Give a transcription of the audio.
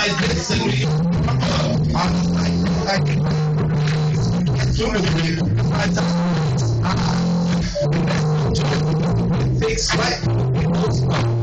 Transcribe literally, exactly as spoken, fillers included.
like this to me. Uh, I'm like, like, human being. I thought, ah, thick sweat.